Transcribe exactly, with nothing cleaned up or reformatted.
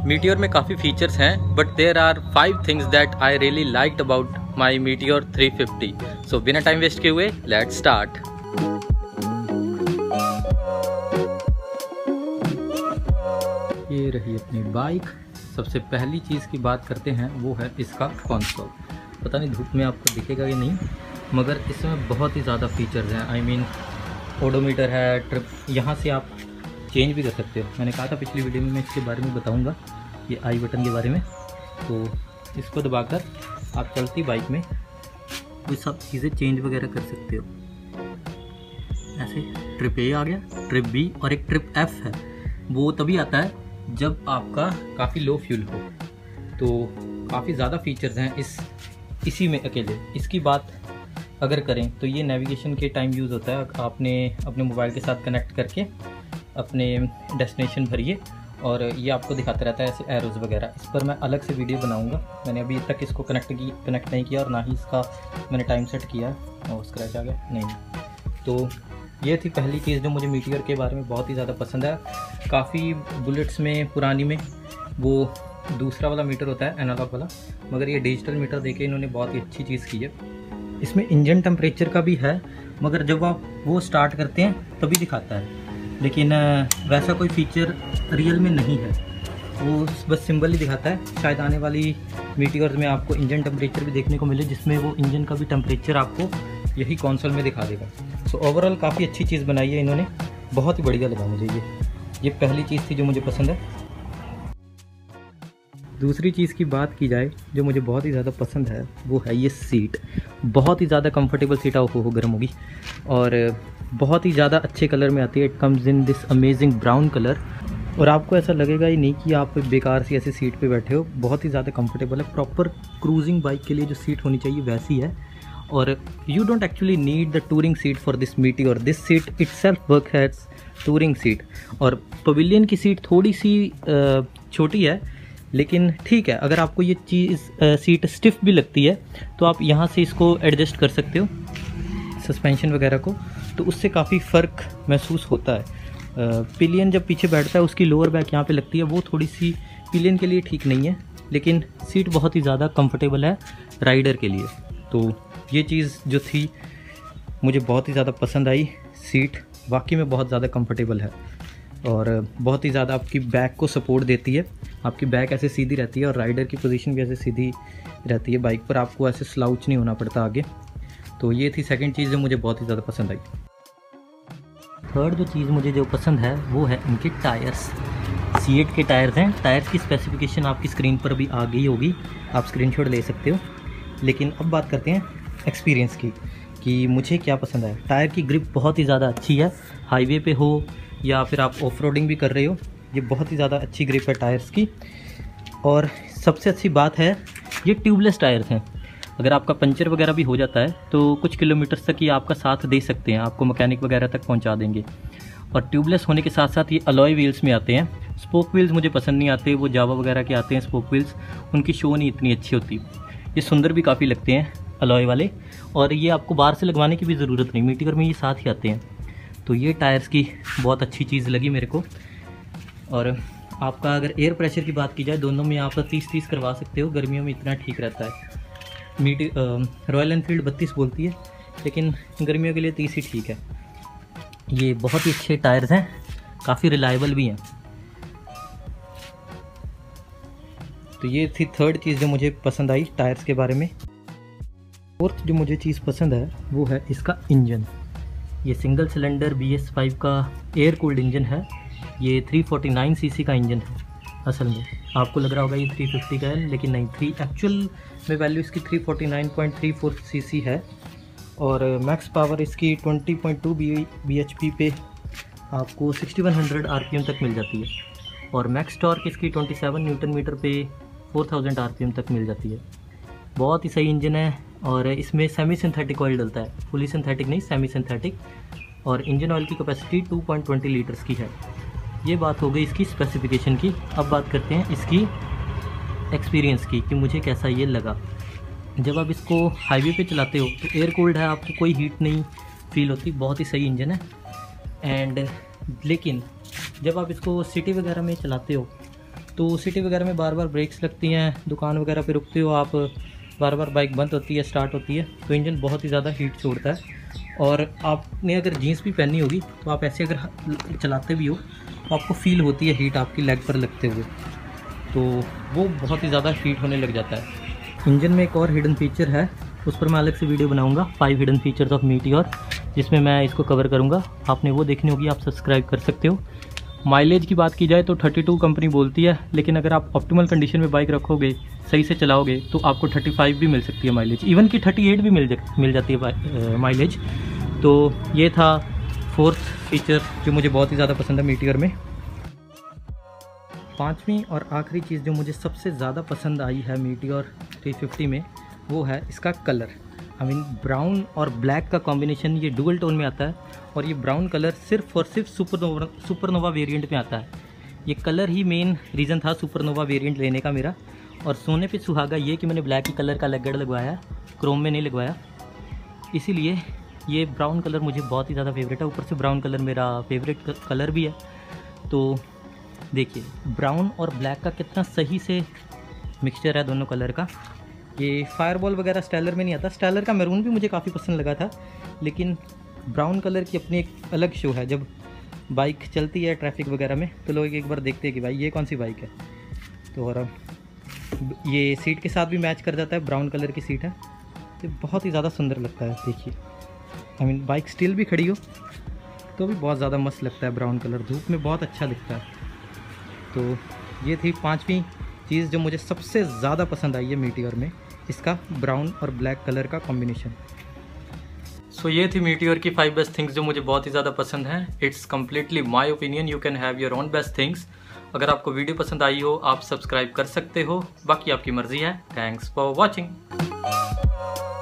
Meteor में काफ़ी features हैं, but there are five things that I really liked about my Meteor three fifty. So बिना time waste किए हुए let's start. ये रही अपनी बाइक। सबसे पहली चीज़ की बात करते हैं वो है इसका कंसोल। पता नहीं धूप में आपको दिखेगा या नहीं, मगर इसमें बहुत ही ज़्यादा फीचर्स हैं। आई मीन ओडोमीटर है, ट्रिप, यहाँ से आप चेंज भी कर सकते हो। मैंने कहा था पिछली वीडियो में मैं इसके बारे में बताऊंगा, ये आई बटन के बारे में। तो इसको दबाकर आप चलती बाइक में वो सब चीज़ें चेंज वगैरह कर सकते हो। ऐसे ट्रिप ए आ गया, ट्रिप बी और एक ट्रिप एफ है। वो तभी आता है जब आपका काफ़ी लो फ्यूल हो। तो काफ़ी ज़्यादा फीचर्स हैं इस इसी में अकेले। इसकी बात अगर करें तो ये नेविगेशन के टाइम यूज़ होता है। आपने अपने मोबाइल के साथ कनेक्ट करके अपने डेस्टिनेशन भरिए और ये आपको दिखाता रहता है ऐसे एरोज़ वगैरह। इस पर मैं अलग से वीडियो बनाऊंगा। मैंने अभी तक इसको कनेक्ट की कनेक्ट नहीं किया और ना ही इसका मैंने टाइम सेट किया है। और स्क्रैच आ गया नहीं। तो ये थी पहली चीज़ जो मुझे मीटियोर के बारे में बहुत ही ज़्यादा पसंद है। काफ़ी बुलेट्स में पुरानी में वो दूसरा वाला मीटर होता है, एनालॉग वाला, मगर ये डिजिटल मीटर देके इन्होंने बहुत ही अच्छी चीज़ की है। इसमें इंजन टेम्परेचर का भी है, मगर जब आप वो स्टार्ट करते हैं तभी दिखाता है, लेकिन वैसा कोई फीचर रियल में नहीं है। वो बस सिंबल ही दिखाता है। शायद आने वाली मीटियोर्स में आपको इंजन टेम्परेचर भी देखने को मिले, जिसमें वो इंजन का भी टेम्परेचर आपको यही कंसोल में दिखा देगा। सो ओवरऑल काफ़ी अच्छी चीज़ बनाई है इन्होंने, बहुत ही बढ़िया लगा मुझे ये ये पहली चीज़ थी जो मुझे पसंद है। दूसरी चीज़ की बात की जाए जो मुझे बहुत ही ज़्यादा पसंद है वो है ये सीट। बहुत ही ज़्यादा कंफर्टेबल सीट हो हो गर्म होगी और बहुत ही ज़्यादा अच्छे कलर में आती है। It comes in this amazing brown colour और आपको ऐसा लगेगा ही नहीं कि आप बेकार सी ऐसी सीट पे बैठे हो। बहुत ही ज़्यादा कंफर्टेबल है। प्रॉपर क्रूजिंग बाइक के लिए जो सीट होनी चाहिए वैसी है। और you don't actually need the touring seat for this Meteor. This seat itself work has touring seat. और पवेलियन की सीट थोड़ी सी छोटी है, लेकिन ठीक है। अगर आपको ये चीज़ सीट स्टिफ भी लगती है तो आप यहाँ से इसको एडजस्ट कर सकते हो सस्पेंशन वगैरह को, तो उससे काफ़ी फ़र्क महसूस होता है। पिलियन जब पीछे बैठता है उसकी लोअर बैक यहाँ पे लगती है, वो थोड़ी सी पिलियन के लिए ठीक नहीं है, लेकिन सीट बहुत ही ज़्यादा कंफर्टेबल है राइडर के लिए। तो ये चीज़ जो थी मुझे बहुत ही ज़्यादा पसंद आई। सीट वाकई में बहुत ज़्यादा कंफर्टेबल है और बहुत ही ज़्यादा आपकी बैक को सपोर्ट देती है। आपकी बैक ऐसे सीधी रहती है और राइडर की पोजीशन भी ऐसे सीधी रहती है। बाइक पर आपको ऐसे स्लाउच नहीं होना पड़ता आगे। तो ये थी सेकंड चीज़ जो मुझे बहुत ही ज़्यादा पसंद आई। थर्ड जो चीज़ मुझे जो पसंद है वो है इनके टायर्स। सी एट के टायर्स हैं। टायर्स की स्पेसिफिकेशन आपकी स्क्रीन पर अभी आ गई होगी, आप स्क्रीनशॉट ले सकते हो। लेकिन अब बात करते हैं एक्सपीरियंस की कि मुझे क्या पसंद है। टायर की ग्रिप बहुत ही ज़्यादा अच्छी है। हाईवे पे हो या फिर आप ऑफ रोडिंग भी कर रहे हो, ये बहुत ही ज़्यादा अच्छी ग्रिप है टायर्स की। और सबसे अच्छी बात है ये ट्यूबलेस टायर्स हैं। अगर आपका पंचर वगैरह भी हो जाता है तो कुछ किलोमीटर्स तक ये आपका साथ दे सकते हैं, आपको मैकेनिक वगैरह तक पहुंचा देंगे। और ट्यूबलेस होने के साथ साथ ये अलॉय व्हील्स में आते हैं। स्पोक व्हील्स मुझे पसंद नहीं आते, वो जावा वगैरह के आते हैं स्पोक व्हील्स, उनकी शो नहीं इतनी अच्छी होती। ये सुंदर भी काफ़ी लगते हैं अलॉय वाले, और ये आपको बाहर से लगवाने की भी ज़रूरत नहीं, मीटियोर में ये साथ ही आते हैं। तो ये टायर्स की बहुत अच्छी चीज़ लगी मेरे को। और आपका अगर एयर प्रेशर की बात की जाए, दोनों में आप तीस तीस करवा सकते हो, गर्मियों में इतना ठीक रहता है। मीटी रॉयल एनफील्ड बत्तीस बोलती है, लेकिन गर्मियों के लिए तीस ही ठीक है। ये बहुत ही अच्छे टायर्स हैं, काफ़ी रिलायबल भी हैं। तो ये थी थर्ड चीज़ जो मुझे पसंद आई टायर्स के बारे में। फोर्थ जो मुझे चीज़ पसंद है वो है इसका इंजन। ये single cylinder B S five का एयर कूल्ड इंजन है। ये थ्री फोर्टी नाइन सीसी का इंजन है। असल में आपको लग रहा होगा ये थ्री फिफ्टी का है, लेकिन नहीं, थ्री एक्चुअल में वैल्यू इसकी three forty nine point three four CC है। और मैक्स पावर इसकी twenty point two B H P पे आपको sixty one hundred R P M तक मिल जाती है। और मैक्स टॉर्क इसकी ट्वेंटी सेवन न्यूटन मीटर पे four thousand R P M तक मिल जाती है। बहुत ही सही इंजन है। और इसमें सेमी सिंथेटिक ऑयल डलता है, फुली सिंथेटिक नहीं, सेमी सिंथेटिक। और इंजन ऑयल की capacity two point two zero litres की है। ये बात हो गई इसकी स्पेसिफिकेशन की। अब बात करते हैं इसकी एक्सपीरियंस की कि मुझे कैसा ये लगा। जब आप इसको हाईवे पे चलाते हो तो एयर कूल्ड है, आपको कोई हीट नहीं फील होती, बहुत ही सही इंजन है। एंड लेकिन जब आप इसको सिटी वगैरह में चलाते हो तो सिटी वगैरह में बार बार ब्रेक्स लगती हैं, दुकान वगैरह पे रुकते हो आप, बार बार बाइक बंद होती है स्टार्ट होती है, तो इंजन बहुत ही ज़्यादा हीट छोड़ता है। और आपने अगर जीन्स भी पहनी होगी तो आप ऐसे अगर चलाते भी हो तो आपको फील होती है हीट आपकी लेग पर लगते हुए, तो वो बहुत ही ज़्यादा हीट होने लग जाता है। इंजन में एक और हिडन फीचर है, उस पर मैं अलग से वीडियो बनाऊंगा, five hidden features of Meteor, जिसमें मैं इसको कवर करूंगा। आपने वो देखनी होगी, आप सब्सक्राइब कर सकते हो। माइलेज की बात की जाए तो थर्टी टू कंपनी बोलती है, लेकिन अगर आप ऑप्टिमल कंडीशन में बाइक रखोगे, सही से चलाओगे, तो आपको थर्टी फाइव भी मिल सकती है माइलेज, इवन कि थर्टी एट भी मिल जा मिल जाती है माइलेज। तो ये था फोर्थ फीचर जो मुझे बहुत ही ज़्यादा पसंद है मीटियोर में। पांचवी और आखिरी चीज़ जो मुझे सबसे ज़्यादा पसंद आई है मीटियोर थ्री फिफ्टी में, वो है इसका कलर। आई मीन ब्राउन और ब्लैक का कॉम्बिनेशन, ये डुअल टोन में आता है, और ये ब्राउन कलर सिर्फ और सिर्फ सुपरनोवा सुपरनोवा वेरिएंट में आता है। ये कलर ही मेन रीज़न था सुपरनोवा वेरिएंट लेने का मेरा। और सोने पे सुहागा ये कि मैंने ब्लैक ही कलर का लेग गार्ड लगवाया, क्रोम में नहीं लगवाया, इसीलिए ये ब्राउन कलर मुझे बहुत ही ज़्यादा फेवरेट है। ऊपर से ब्राउन कलर मेरा फेवरेट कलर भी है। तो देखिए ब्राउन और ब्लैक का कितना सही से मिक्सचर है दोनों कलर का। ये फायरबॉल वगैरह स्टाइलर में नहीं आता। स्टाइलर का मैरून भी मुझे काफ़ी पसंद लगा था, लेकिन ब्राउन कलर की अपनी एक अलग शो है। जब बाइक चलती है ट्रैफिक वगैरह में तो लोग एक बार देखते हैं कि भाई ये कौन सी बाइक है। तो और ये सीट के साथ भी मैच कर जाता है, ब्राउन कलर की सीट है, तो बहुत ही ज़्यादा सुंदर लगता है। देखिए आई मीन बाइक स्टिल भी खड़ी हो तो भी बहुत ज़्यादा मस्त लगता है, ब्राउन कलर धूप में बहुत अच्छा दिखता है। तो ये थी पांचवी चीज़ जो मुझे सबसे ज़्यादा पसंद आई है मीटियोर में, इसका ब्राउन और ब्लैक कलर का कॉम्बिनेशन। सो so, ये थी मीटियोर की फाइव बेस्ट थिंग्स जो मुझे बहुत ही ज़्यादा पसंद है। It's completely my opinion, you can have your own best things. अगर आपको वीडियो पसंद आई हो आप सब्सक्राइब कर सकते हो, बाकी आपकी मर्ज़ी है। Thanks for watching.